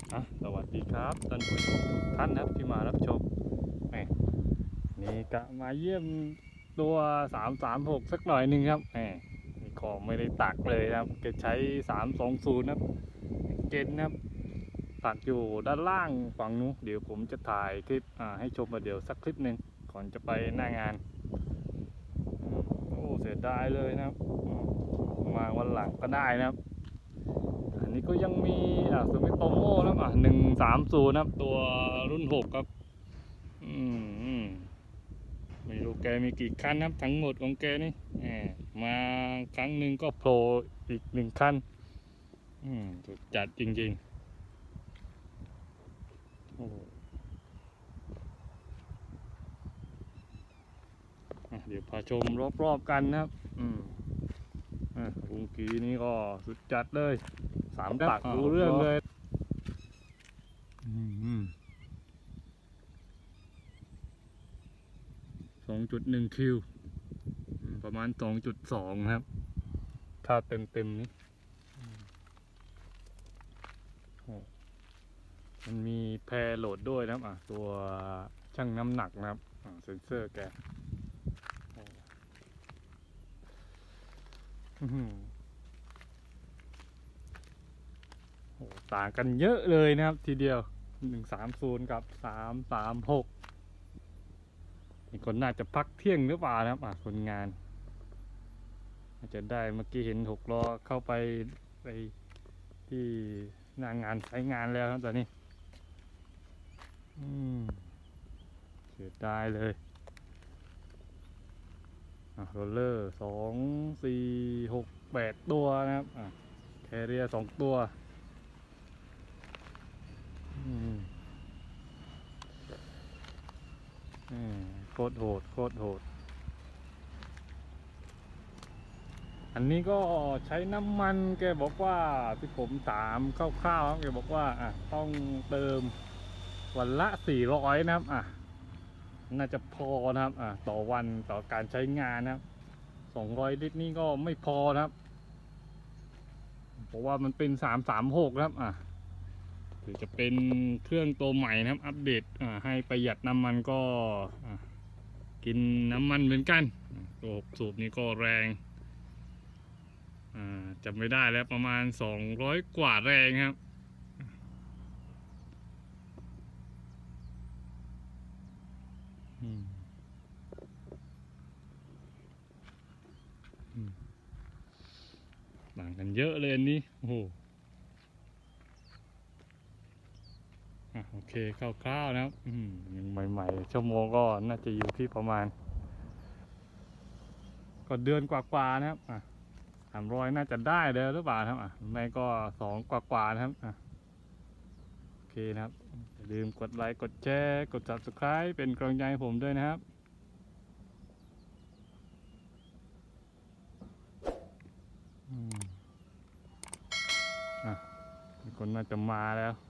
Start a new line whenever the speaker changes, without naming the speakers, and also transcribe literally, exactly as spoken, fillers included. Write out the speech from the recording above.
อ่ะสวัสดีครับท่านผู้ชมทุกท่านนะครับที่มารับชมแหมนี่กะมาเยี่ยมตัวสามสามหกสักหน่อยหนึ่งครับแหมนี่ของไม่ได้ตักเลยนะครับแกใช้สามสองศูนย์นะครับเกณฑ์นะครับตักอยู่ด้านล่างฝั่งนู้นเดี๋ยวผมจะถ่ายคลิปอ่าให้ชมมาเดี๋ยวสักคลิปหนึ่งก่อนจะไปหน้างานอืมโอ้เสียดายเลยนะครับอืมมาวันหลังก็ได้นะครับอันนี้ก็ยังมีอ่าซูมิโตโม่นะครับอ่ะหนึ่งสามศูนย์นะครับตัวรุ่นหกครับอืมอืมไม่รู้แกมีกี่คันนะครับทั้งหมดของแกนี่แหมมาครั้งหนึ่งก็โผล่อีกหนึ่งคันอืมสุดจัดจริงๆโอ้โหอ่ะเดี๋ยวพาชมรอบๆกันนะครับอืมอ่ะลุงกีนี่ก็สุดจัดเลยสามตักรู้เรื่องเลยอืม สองจุดหนึ่งคิวประมาณสองจุดสองครับถ้าเต็มเต็มนี้มันมีแพรโหลดด้วยนะครับอ่ะตัวชั่งน้ำหนักนะครับอ่ะเซ็นเซอร์แกอื้อหือโอ้ต่างกันเยอะเลยนะครับทีเดียวหนึ่งสามศูนย์กับสามสามหกนี่คนน่าจะพักเที่ยงหรือเปล่านะครับอ่ะคนงานอาจจะได้เมื่อกี้เห็นหกล้อเข้าไปไปที่หน้างานใช้งานแล้วครับตอนนี้อืมเสียดายเลยอ่ะโรลเลอร์สองสี่หกแปดตัวนะครับอ่ะแคเรียสองตัวอืมอืมโคตรโหดโคตรโหดอันนี้ก็ใช้น้ำมันแกบอกว่าที่ผมถามคร่าวๆครับแกบอกว่าอ่ะต้องเติมวันละสี่ร้อยนะครับอ่ะน่าจะพอนะครับอ่ะต่อวันต่อการใช้งานนะครับสองร้อยลิตรนี่ก็ไม่พอนะครับเพราะว่ามันเป็นสามสามหกนะครับอ่ะหรือจะเป็นเครื่องตัวใหม่นะครับอัปเดตอ่าให้ประหยัดน้ำมันก็อ่ะกินน้ำมันเหมือนกันตัวหกสูบนี้ก็แรงอ่าจำไม่ได้แล้วประมาณสองร้อยกว่าแรงครับอืมอืมต่างกันเยอะเลยอันนี้โอ้โหอ่ะโอเคคร่าวๆนะครับอืมยังใหม่ๆชั่วโมงก็น่าจะอยู่ที่ประมาณก็เดือนกว่าๆนะครับอ่ะสามร้อยน่าจะได้แล้วหรือเปล่าครับอ่ะไม่ก็สองกว่าๆนะครับอ่ะโอเคนะครับอย่าลืมกดไลค์กดแชร์กด ซับสไครบ์ เป็นกำลังใจให้ผมด้วยนะครับอืมอ่ะมีคนน่าจะมาแล้ว